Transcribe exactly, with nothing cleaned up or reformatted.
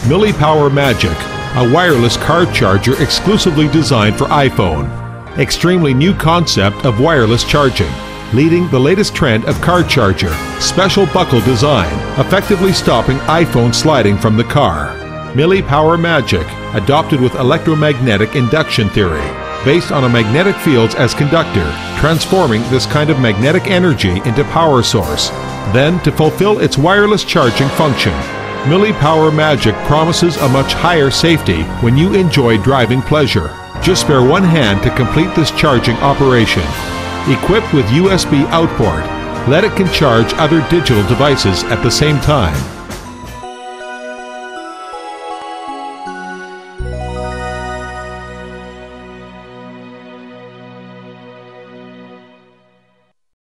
Millipower Magic, a wireless car charger exclusively designed for iPhone. Extremely new concept of wireless charging, leading the latest trend of car charger. Special buckle design, effectively stopping iPhone sliding from the car. Millipower Magic, adopted with electromagnetic induction theory, based on a magnetic fields as conductor, transforming this kind of magnetic energy into power source, then to fulfill its wireless charging function. Millipower Magic promises a much higher safety when you enjoy driving pleasure. Just spare one hand to complete this charging operation. Equipped with U S B output, let it can charge other digital devices at the same time.